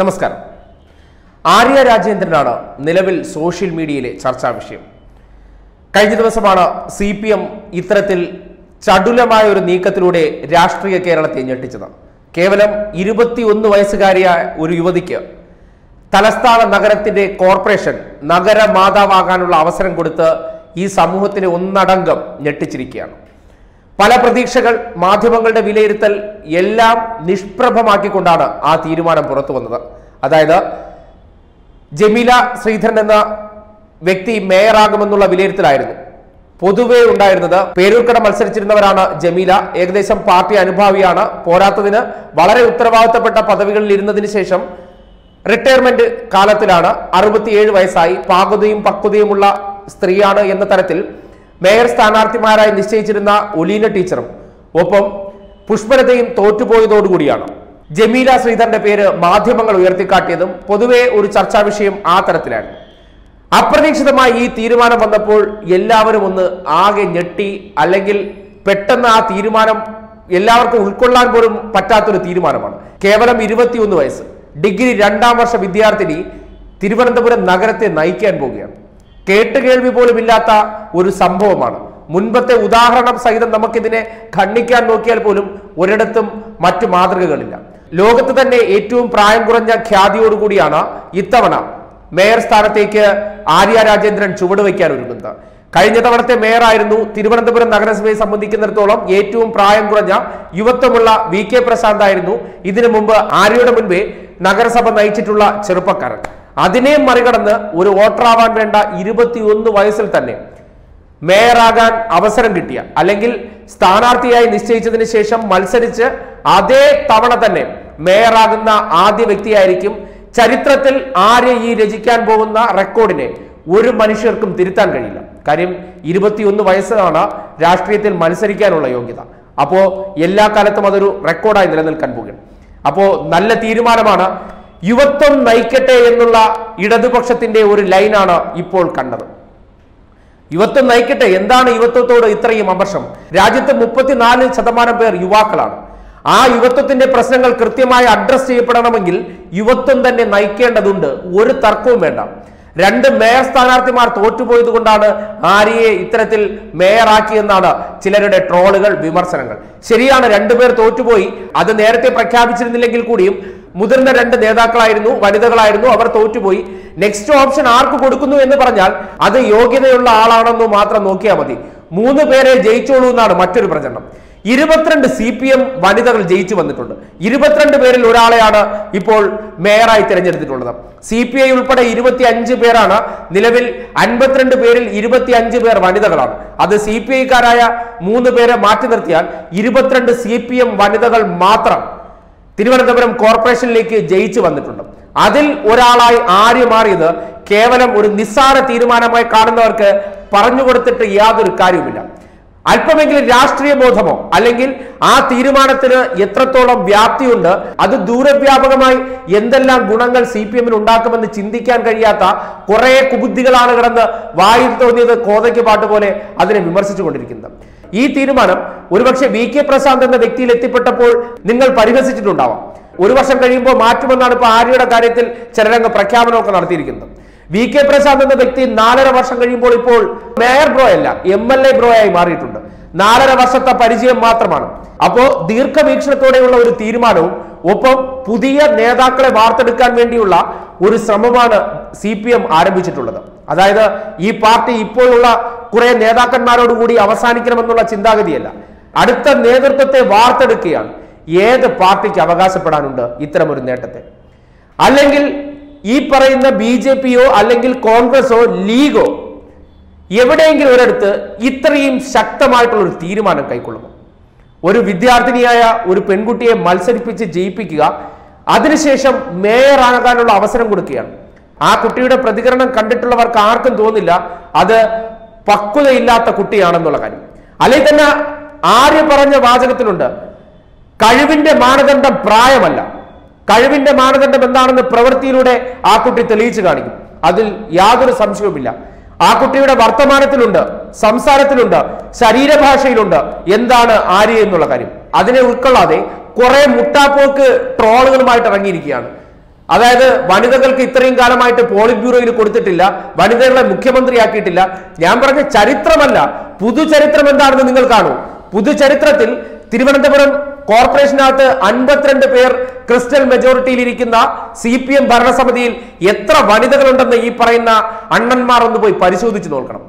നമസ്കാരം. ആര്യ രാജേന്ദ്രനാണ് നിലവിൽ സോഷ്യൽ മീഡിയയിലെ ചർച്ചാ വിഷയം. കഴിഞ്ഞ ദിവസമാണ് CPM ഇത്തരത്തിൽ ചടുലമായ ഒരു നീക്കത്തിലൂടെ രാഷ്ട്രീയ കേരളത്തെ ഞെട്ടിച്ചത്. കേവലം 21 വയസ്സുകാരിയായ ഒരു യുവതിക്ക് തലസ്ഥാന നഗരത്തിന്റെ കോർപ്പറേഷൻ നഗരമാതാവാകാനുള്ള അവസരം കൊടുത്ത് ഈ സമൂഹത്തിനെ ഒന്നടങ്കം ഞെട്ടിച്ചിരിക്കുകയാണ്. പല പ്രതീക്ഷകൾ, മാധ്യമങ്ങളുടെ വിലയിരുത്തൽ എല്ലാം നിഷ്പ്രഭമാക്കിക്കൊണ്ടാണ് ആ തീരുമാനം പുറത്തു വന്നത്. അതായത് ജമീല ശ്രീധരൻ എന്ന വ്യക്തി മേയറാകുമെന്നുള്ള വിലയിരുത്തലായിരുന്നു പൊതുവെ ഉണ്ടായിരുന്നത്. പേരൂർക്കട മത്സരിച്ചിരുന്നവരാണ് ജമീല. ഏകദേശം പാർട്ടി അനുഭാവിയാണ്. പോരാത്തതിന് വളരെ ഉത്തരവാദിത്തപ്പെട്ട പദവികളിൽ ഇരുന്നതിന് ശേഷം റിട്ടയർമെന്റ് കാലത്തിലാണ് 67 വയസ്സായി, പാകതയും പക്വതയുമുള്ള സ്ത്രീയാണ് എന്ന തരത്തിൽ മേയർ സ്ഥാനാർത്ഥിമാരായി നിശ്ചയിച്ചിരുന്ന ഒലീന ടീച്ചറും ഒപ്പം പുഷ്പലതയും തോറ്റുപോയതോടുകൂടിയാണ് ജമീല ശ്രീധരന്റെ പേര് മാധ്യമങ്ങൾ ഉയർത്തിക്കാട്ടിയതും പൊതുവെ ഒരു ചർച്ചാ വിഷയം ആ തരത്തിലായിരുന്നു. അപ്രതീക്ഷിതമായി ഈ തീരുമാനം വന്നപ്പോൾ എല്ലാവരും ഒന്ന് ആകെ ഞെട്ടി. അല്ലെങ്കിൽ പെട്ടെന്ന് ആ തീരുമാനം എല്ലാവർക്കും ഉൾക്കൊള്ളാൻ പോലും പറ്റാത്തൊരു തീരുമാനമാണ്. കേവലം 21 വയസ്സ്, ഡിഗ്രി 2ാം വർഷ വിദ്യാർത്ഥിനി തിരുവനന്തപുരം നഗരത്തെ നയിക്കാൻ പോവുകയാണ്. കേട്ടുകേൾവി പോലും ഇല്ലാത്ത ഒരു സംഭവമാണ്. മുൻപത്തെ ഉദാഹരണം സഹിതം നമുക്കിതിനെ ഖണ്ഡിക്കാൻ നോക്കിയാൽ പോലും ഒരിടത്തും മറ്റു മാതൃകകളില്ല. ലോകത്ത് തന്നെ ഏറ്റവും പ്രായം കുറഞ്ഞ ഖ്യാതിയോടുകൂടിയാണ് ഇത്തവണ മേയർ സ്ഥാനത്തേക്ക് ആര്യ രാജേന്ദ്രൻ ചുവടുവയ്ക്കാൻ ഒരുങ്ങുന്നത്. കഴിഞ്ഞ തവണത്തെ മേയറായിരുന്നു. തിരുവനന്തപുരം നഗരസഭയെ സംബന്ധിക്കുന്നിടത്തോളം ഏറ്റവും പ്രായം കുറഞ്ഞ യുവത്വമുള്ള VK പ്രശാന്ത് ആയിരുന്നു ഇതിനു മുമ്പ് ആര്യയുടെ മുൻപേ നഗരസഭ നയിച്ചിട്ടുള്ള ചെറുപ്പക്കാരൻ. അതിനെ മറികടന്ന് ഒരു വോട്ടറാവാൻ വേണ്ട 21 വയസ്സിൽ തന്നെ മേയറാകാൻ അവസരം കിട്ടിയ, അല്ലെങ്കിൽ സ്ഥാനാർത്ഥിയായി നിശ്ചയിച്ചതിന് ശേഷം മത്സരിച്ച് അതേ തവണ തന്നെ മേയറാകുന്ന ആദ്യ വ്യക്തിയായിരിക്കും. ചരിത്രത്തിൽ ആര്യ ഈ രചിക്കാൻ പോകുന്ന റെക്കോർഡിനെ ഒരു മനുഷ്യർക്കും തിരുത്താൻ കഴിയില്ല. കാര്യം 21 വയസ്സാണ് രാഷ്ട്രീയത്തിൽ മത്സരിക്കാനുള്ള യോഗ്യത. അപ്പോ എല്ലാ കാലത്തും അതൊരു റെക്കോർഡായി നിലനിൽക്കാൻ പോകുകയാണ്. അപ്പോ നല്ല തീരുമാനമാണ്. യുവത്വം നയിക്കട്ടെ എന്നുള്ള ഇടതുപക്ഷത്തിന്റെ ഒരു ലൈനാണ് ഇപ്പോൾ കണ്ടത്. യുവത്വം നയിക്കട്ടെ. എന്താണ് യുവത്വത്തോട് ഇത്രയും അമർഷം? രാജ്യത്ത് 34% പേർ യുവാക്കളാണ്. ആ യുവത്വത്തിന്റെ പ്രശ്നങ്ങൾ കൃത്യമായി അഡ്രസ് ചെയ്യപ്പെടണമെങ്കിൽ യുവത്വം തന്നെ നയിക്കേണ്ടതുണ്ട്. ഒരു തർക്കവും വേണ്ട. 2 മേയർ സ്ഥാനാർത്ഥിമാർ തോറ്റുപോയത് കൊണ്ടാണ് ആര്യയെ ഇത്തരത്തിൽ മേയറാക്കിയെന്നാണ് ചിലരുടെ ട്രോളുകൾ, വിമർശനങ്ങൾ. ശരിയാണ്, 2 പേർ തോറ്റുപോയി. അത് നേരത്തെ പ്രഖ്യാപിച്ചിരുന്നില്ലെങ്കിൽ കൂടിയും മുതിർന്ന 2 നേതാക്കളായിരുന്നു, വനിതകളായിരുന്നു. അവർ തോറ്റുപോയി. നെക്സ്റ്റ് ഓപ്ഷൻ ആർക്ക് കൊടുക്കുന്നു എന്ന് പറഞ്ഞാൽ അത് യോഗ്യതയുള്ള ആളാണെന്ന് മാത്രം നോക്കിയാൽ മതി. 3 പേരെ ജയിച്ചോളൂ എന്നാണ് മറ്റൊരു പ്രചരണം. 22 CPM വനിതകൾ ജയിച്ചു വന്നിട്ടുണ്ട്. 22 പേരിൽ ഒരാളെയാണ് ഇപ്പോൾ മേയറായി തിരഞ്ഞെടുത്തിട്ടുള്ളത്. CPI ഉൾപ്പെടെ 25 പേരാണ് നിലവിൽ. 52 പേരിൽ 25 പേർ വനിതകളാണ്. അത് CPIക്കാരായ 3 പേരെ മാറ്റി നിർത്തിയാൽ 22 CPM വനിതകൾ മാത്രം തിരുവനന്തപുരം കോർപ്പറേഷനിലേക്ക് ജയിച്ചു വന്നിട്ടുണ്ട്. അതിൽ ഒരാളായി ആര്യ മാറിയത് കേവലം ഒരു നിസ്സാര തീരുമാനമായി കാണുന്നവർക്ക് പറഞ്ഞു കൊടുത്തിട്ട് യാതൊരു കാര്യവുമില്ല. അല്പമെങ്കിലും രാഷ്ട്രീയ ബോധമോ അല്ലെങ്കിൽ ആ തീരുമാനത്തിന് എത്രത്തോളം വ്യാപ്തിയുണ്ട്, അത് ദൂരവ്യാപകമായി എന്തെല്ലാം ഗുണങ്ങൾ CPMന് ഉണ്ടാക്കുമെന്ന് ചിന്തിക്കാൻ കഴിയാത്ത കുറെ കുബുദ്ധികളാണ് കിടന്ന് വായിൽ തോന്നിയത് കോതയ്ക്ക് പാട്ട് പോലെ അതിനെ വിമർശിച്ചു കൊണ്ടിരിക്കുന്നത്. ഈ തീരുമാനം ഒരുപക്ഷെ VK പ്രശാന്ത് എന്ന വ്യക്തിയിൽ എത്തിപ്പെട്ടപ്പോൾ നിങ്ങൾ പരിഹസിച്ചിട്ടുണ്ടാവാം. 1 വർഷം കഴിയുമ്പോൾ മാറ്റുമെന്നാണ് ഇപ്പൊ ആര്യയുടെ കാര്യത്തിൽ ചിലരംഗ പ്രഖ്യാപനമൊക്കെ നടത്തിയിരിക്കുന്നത്. VK പ്രശാന്ത് എന്ന വ്യക്തി 4.5 വർഷം കഴിയുമ്പോൾ ഇപ്പോൾ മേയർ ബ്രോ അല്ല, MLA ബ്രോ ആയി മാറിയിട്ടുണ്ട്. 4.5 വർഷത്തെ പരിചയം മാത്രമാണ്. അപ്പോ ദീർഘവീക്ഷണത്തോടെയുള്ള ഒരു തീരുമാനവും ഒപ്പം പുതിയ നേതാക്കളെ വാർത്തെടുക്കാൻ വേണ്ടിയുള്ള ഒരു ശ്രമമാണ് CPM ആരംഭിച്ചിട്ടുള്ളത്. അതായത് ഈ പാർട്ടി ഇപ്പോഴുള്ള കുറെ നേതാക്കന്മാരോടുകൂടി അവസാനിക്കണമെന്നുള്ള ചിന്താഗതിയല്ല, അടുത്ത നേതൃത്വത്തെ വാർത്തെടുക്കുകയാണ്. ഏത് പാർട്ടിക്ക് അവകാശപ്പെടാനുണ്ട് ഇത്തരമൊരു നേട്ടത്തെ? അല്ലെങ്കിൽ ഈ പറയുന്ന BJPയോ അല്ലെങ്കിൽ കോൺഗ്രസോ ലീഗോ എവിടെയെങ്കിലും ഒരിടത്ത് ഇത്രയും ശക്തമായിട്ടുള്ള ഒരു തീരുമാനം കൈക്കൊള്ളുമോ? ഒരു വിദ്യാർത്ഥിനിയായ ഒരു പെൺകുട്ടിയെ മത്സരിപ്പിച്ച് ജയിപ്പിക്കുക, അതിനുശേഷം മേയറാകാനുള്ള അവസരം കൊടുക്കുകയാണ്. ആ കുട്ടിയുടെ പ്രതികരണം കണ്ടിട്ടുള്ളവർക്ക് ആർക്കും തോന്നില്ല അത് പക്വതയില്ലാത്ത കുട്ടിയാണെന്നുള്ള കാര്യം. അല്ലെങ്കിൽ തന്നെ ആര്യ പറഞ്ഞ വാചകത്തിലുണ്ട്, കഴിവിന്റെ മാനദണ്ഡം പ്രായമല്ല, കഴിവിന്റെ മാനദണ്ഡം എന്താണെന്ന് പ്രവൃത്തിയിലൂടെ ആ കുട്ടി തെളിയിച്ചു കാണിക്കും. അതിൽ യാതൊരു സംശയവുമില്ല. ആ കുട്ടിയുടെ വർത്തമാനത്തിലുണ്ട്, സംസാരത്തിലുണ്ട്, ശരീരഭാഷയിലുണ്ട് എന്താണ് ആര്യ എന്നുള്ള കാര്യം. അതിനെ ഉൾക്കൊള്ളാതെ കുറെ മുട്ടാപ്പോക്ക് ട്രോളുകളുമായിട്ട് ഇറങ്ങിയിരിക്കുകയാണ്. അതായത് വനിതകൾക്ക് ഇത്രയും കാലമായിട്ട് പോളിറ്റ് ബ്യൂറോയിൽ കൊടുത്തിട്ടില്ല, വനിതകളെ മുഖ്യമന്ത്രിയാക്കിയിട്ടില്ല. ഞാൻ പറഞ്ഞ ചരിത്രമല്ല, പുതുചരിത്രം എന്താണെന്ന് നിങ്ങൾ കാണൂ. പുതുചരിത്രത്തിൽ തിരുവനന്തപുരം കോർപ്പറേഷനകത്ത് 52 പേർ ക്രിസ്റ്റൽ മെജോറിറ്റിയിൽ ഇരിക്കുന്ന CPM ഭരണസമിതിയിൽ എത്ര വനിതകളുണ്ടെന്ന് ഈ പറയുന്ന അണ്ണന്മാർ ഒന്ന് പോയി പരിശോധിച്ച് നോക്കണം.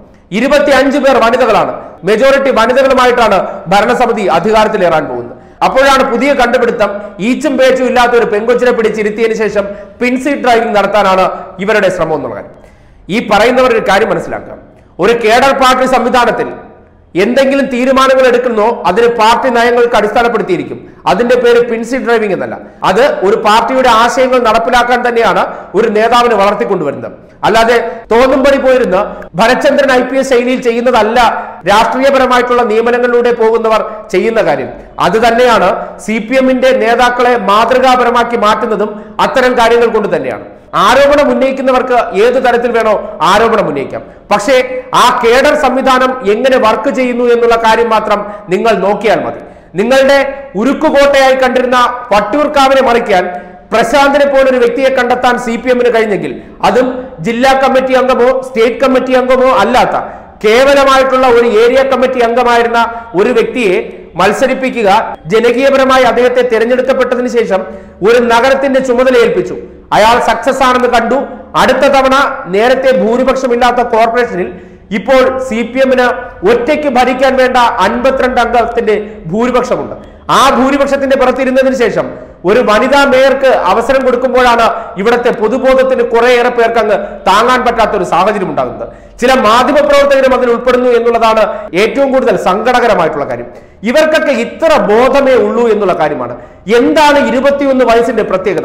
25 പേർ വനിതകളാണ്. മെജോറിറ്റി വനിതകളുമായിട്ടാണ് ഭരണസമിതി അധികാരത്തിലേറാൻ പോകുന്നത്. അപ്പോഴാണ് പുതിയ കണ്ടുപിടുത്തം, ഈച്ചും പേച്ചും ഇല്ലാത്ത ഒരു പെങ്കൊച്ചിനെ പിടിച്ചിരുത്തിയതിനു ശേഷം പിൻസീറ്റ് ഡ്രൈവിംഗ് നടത്താനാണ് ഇവരുടെ ശ്രമം എന്നുള്ളത്. ഈ പറയുന്നവർ ഒരു കാര്യം മനസ്സിലാക്കാം. ഒരു കേഡർ പാർട്ടി സംവിധാനത്തിൽ എന്തെങ്കിലും തീരുമാനങ്ങൾ എടുക്കുന്നോ അതിന് പാർട്ടി നയങ്ങൾക്ക് അടിസ്ഥാനപ്പെടുത്തിയിരിക്കും. അതിന്റെ പേര് പിൻസീറ്റ് ഡ്രൈവിംഗ് എന്നല്ല. അത് ഒരു പാർട്ടിയുടെ ആശയങ്ങൾ നടപ്പിലാക്കാൻ തന്നെയാണ് ഒരു നേതാവിനെ വളർത്തിക്കൊണ്ടുവരുന്നത്. അല്ലാതെ തോന്നുംപടി പോയിരുന്ന് ഭരചന്ദ്രൻ IPS ശൈലിയിൽ ചെയ്യുന്നതല്ല രാഷ്ട്രീയപരമായിട്ടുള്ള നിയമനങ്ങളിലൂടെ പോകുന്നവർ ചെയ്യുന്ന കാര്യം. അത് തന്നെയാണ് CPM-ന്റെ നേതാക്കളെ മാതൃകാപരമാക്കി മാറ്റുന്നതും അത്തരം കാര്യങ്ങൾ കൊണ്ട് തന്നെയാണ്. ആരോപണം ഉന്നയിക്കുന്നവർക്ക് ഏത് തരത്തിൽ വേണോ ആരോപണം ഉന്നയിക്കാം. പക്ഷേ ആ കേഡർ സംവിധാനം എങ്ങനെ വർക്ക് ചെയ്യുന്നു എന്നുള്ള കാര്യം മാത്രം നിങ്ങൾ നോക്കിയാൽ മതി. നിങ്ങളുടെ ഉരുക്കുകോട്ടയായി കണ്ടിരുന്ന വട്ടിയൂർക്കാവിനെ മറിക്കാൻ പ്രശാന്തിനെ പോലൊരു വ്യക്തിയെ കണ്ടെത്താൻ CPM-ന് കഴിഞ്ഞെങ്കിൽ, അതും ജില്ലാ കമ്മിറ്റി അംഗമോ സ്റ്റേറ്റ് കമ്മിറ്റി അംഗമോ അല്ലാത്ത കേവലമായിട്ടുള്ള ഒരു ഏരിയ കമ്മിറ്റി അംഗമായിരുന്ന ഒരു വ്യക്തിയെ മത്സരിപ്പിക്കുക, ജനകീയപരമായി അദ്ദേഹത്തെ തിരഞ്ഞെടുക്കപ്പെട്ടതിന് ശേഷം ഒരു നഗരത്തിന്റെ ചുമതല ഏൽപ്പിച്ചു. അയാൾ സക്സസ് ആണെന്ന് കണ്ടു. അടുത്ത തവണ നേരത്തെ ഭൂരിപക്ഷമില്ലാത്ത കോർപ്പറേഷനിൽ ഇപ്പോൾ CPM-ന് ഒറ്റയ്ക്ക് ഭരിക്കാൻ വേണ്ട 52 അംഗത്തിന്റെ ഭൂരിപക്ഷമുണ്ട്. ആ ഭൂരിപക്ഷത്തിന്റെ പുറത്തിരുന്നതിന് ശേഷം ഒരു വനിതാ മേയർക്ക് അവസരം കൊടുക്കുമ്പോഴാണ് ഇവിടുത്തെ പൊതുബോധത്തിന് കുറേയേറെ പേർക്ക് അങ്ങ് താങ്ങാൻ പറ്റാത്ത ഒരു സാഹചര്യം ഉണ്ടാകുന്നത്. ചില മാധ്യമ പ്രവർത്തകരും അതിൽ ഉൾപ്പെടുന്നു എന്നുള്ളതാണ് ഏറ്റവും കൂടുതൽ സങ്കടകരമായിട്ടുള്ള കാര്യം. ഇവർക്കൊക്കെ ഇത്ര ബോധമേ ഉള്ളൂ എന്നുള്ള കാര്യമാണ്. എന്താണ് 21 വയസ്സിന്റെ പ്രത്യേകത?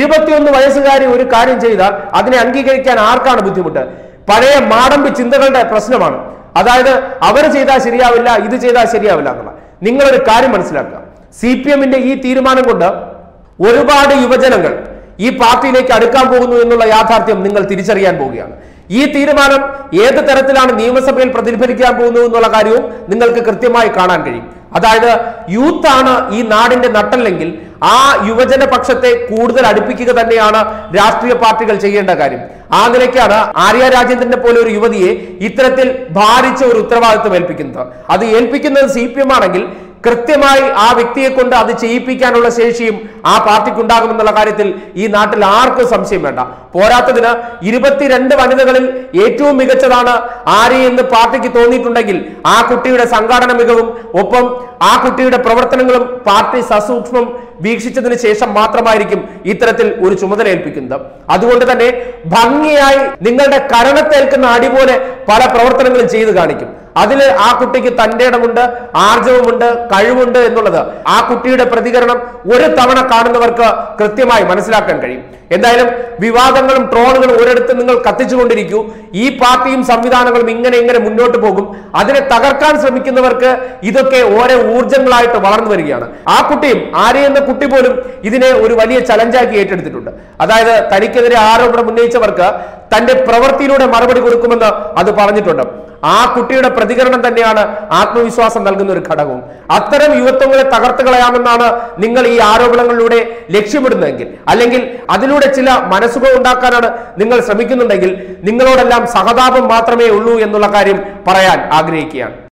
21 വയസ്സുകാരി ഒരു കാര്യം ചെയ്താൽ അതിനെ അംഗീകരിക്കാൻ ആർക്കാണ് ബുദ്ധിമുട്ട്? പഴയ മാടമ്പി ചിന്തകളുടെ പ്രശ്നമാണ്. അതായത് അവർ ചെയ്താൽ ശരിയാവില്ല, ഇത് ചെയ്താൽ ശരിയാവില്ല എന്നുള്ള. നിങ്ങളൊരു കാര്യം മനസ്സിലാക്കുക. CPM-ന്റെ ഈ തീരുമാനം കൊണ്ട് ഒരുപാട് യുവജനങ്ങൾ ഈ പാർട്ടിയിലേക്ക് അടുക്കാൻ പോകുന്നു എന്നുള്ള യാഥാർത്ഥ്യം നിങ്ങൾ തിരിച്ചറിയാൻ പോവുകയാണ്. ഈ തീരുമാനം ഏത് തരത്തിലാണ് നിയമസഭയിൽ പ്രതിഫലിക്കാൻ പോകുന്നു എന്നുള്ള കാര്യവും നിങ്ങൾക്ക് കൃത്യമായി കാണാൻ കഴിയും. അതായത് യൂത്താണ് ഈ നാടിന്റെ നട്ടല്ലെങ്കിൽ ആ യുവജന പക്ഷത്തെ കൂടുതൽ അടുപ്പിക്കുക തന്നെയാണ് രാഷ്ട്രീയ പാർട്ടികൾ ചെയ്യേണ്ട കാര്യം. ആ നിലയ്ക്കാണ് ആര്യ രാജേന്ദ്രനെ പോലെ ഒരു യുവതിയെ ഇത്തരത്തിൽ ഭാരിച്ച ഒരു ഉത്തരവാദിത്വം ഏൽപ്പിക്കുന്നത്. അത് ഏൽപ്പിക്കുന്നത് CPM ആണെങ്കിൽ കൃത്യമായി ആ വ്യക്തിയെ കൊണ്ട് അത് ചെയ്യിപ്പിക്കാനുള്ള ശേഷിയും ആ പാർട്ടിക്ക് ഉണ്ടാകുമെന്നുള്ള കാര്യത്തിൽ ഈ നാട്ടിൽ ആർക്കും സംശയം വേണ്ട. പോരാത്തതിന് 22 വനിതകളിൽ ഏറ്റവും മികച്ചതാണ് ആര്യ എന്ന് പാർട്ടിക്ക് തോന്നിയിട്ടുണ്ടെങ്കിൽ ആ കുട്ടിയുടെ സംഘാടന മികവും ഒപ്പം ആ കുട്ടിയുടെ പ്രവർത്തനങ്ങളും പാർട്ടി സസൂക്ഷ്മം വീക്ഷിച്ചതിന് ശേഷം മാത്രമായിരിക്കും ഇത്തരത്തിൽ ഒരു ചുമതല ഏൽപ്പിക്കുന്നത്. അതുകൊണ്ട് തന്നെ ഭംഗിയായി നിങ്ങളുടെ കരണത്തേൽക്കുന്ന അടി പോലെ പല പ്രവർത്തനങ്ങളും ചെയ്തു കാണിക്കും. അതിൽ ആ കുട്ടിക്ക് തന്റെ ഇടമുണ്ട്, ആർജവമുണ്ട്, കഴിവുണ്ട് എന്നുള്ളത് ആ കുട്ടിയുടെ പ്രതികരണം ഒരു തവണ കാണുന്നവർക്ക് കൃത്യമായി മനസ്സിലാക്കാൻ കഴിയും. എന്തായാലും വിവാദങ്ങളും ട്രോളുകളും ഒരിടത്ത് നിങ്ങൾ കത്തിച്ചുകൊണ്ടിരിക്കൂ. ഈ പാർട്ടിയും സംവിധാനങ്ങളും ഇങ്ങനെ മുന്നോട്ട് പോകും. അതിനെ തകർക്കാൻ ശ്രമിക്കുന്നവർക്ക് ഇതൊക്കെ ഓരോ ഊർജങ്ങളായിട്ട് വളർന്നു വരികയാണ്. ആ കുട്ടിയും ആര്യ എന്ന കുട്ടി പോലും ഇതിനെ ഒരു വലിയ ചലഞ്ചാക്കി ഏറ്റെടുത്തിട്ടുണ്ട്. അതായത് തനിക്കെതിരെ ആരോപണം ഉന്നയിച്ചവർക്ക് തന്റെ പ്രവൃത്തിയിലൂടെ മറുപടി കൊടുക്കുമെന്ന് അത് പറഞ്ഞിട്ടുണ്ട്. ആ കുട്ടിയുടെ പ്രതികരണം തന്നെയാണ് ആത്മവിശ്വാസം നൽകുന്ന ഒരു ഘടകവും. അത്തരം യുവത്വങ്ങളെ തകർത്ത് കളയാമെന്നാണ് നിങ്ങൾ ഈ ആരോപണങ്ങളിലൂടെ ലക്ഷ്യമിടുന്നതെങ്കിൽ, അല്ലെങ്കിൽ അതിലൂടെ ചില മനസ്സുകൾ ഉണ്ടാക്കാനാണ് നിങ്ങൾ ശ്രമിക്കുന്നുണ്ടെങ്കിൽ നിങ്ങളോടെല്ലാം സഹതാപം മാത്രമേ ഉള്ളൂ എന്നുള്ള കാര്യം പറയാൻ ആഗ്രഹിക്കുകയാണ്.